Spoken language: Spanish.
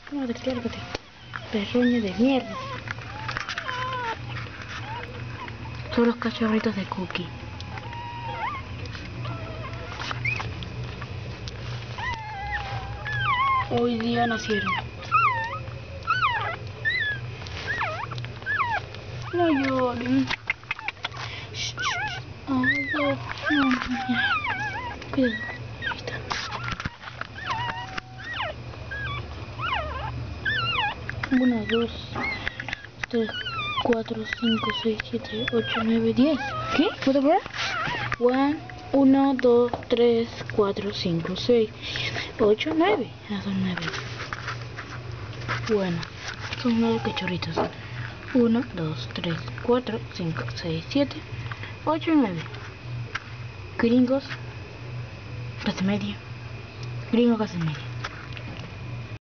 Madre, lárgate. Perroño de mierda. Son los cachorritos de Cookie. Hoy día nacieron. No lloren. Cuidado. Ahí está. Uno, dos, tres, 4, 5, 6, 7, 8, 9, 10. ¿Qué? ¿Puedo probar? 1, 2, 3, 4, 5, 6, 8, 9. Ah, son 9. Bueno, son 9 cachorritos. 1, 2, 3, 4, 5, 6, 7, 8 y 9. Gringos, clase media. Gringo, clase media.